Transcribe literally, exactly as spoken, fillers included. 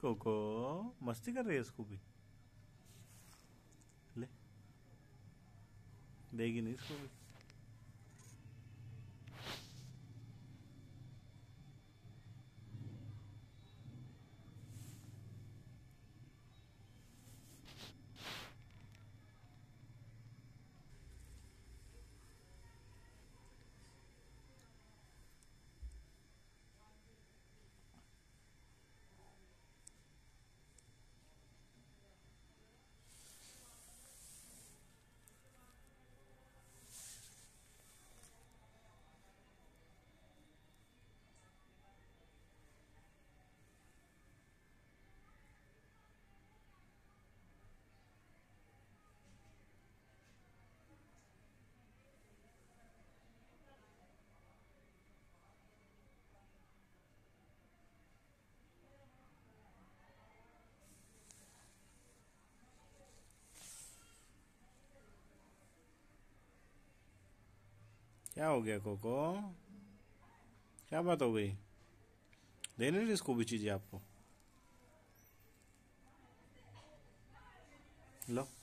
Cocoa, मस्ती कर रही है इसको भी। ले, देगी नहीं इसको भी। क्या हो गया कोको? क्या बात हो गई? देने नहीं इसको भी चीजें आपको। लो।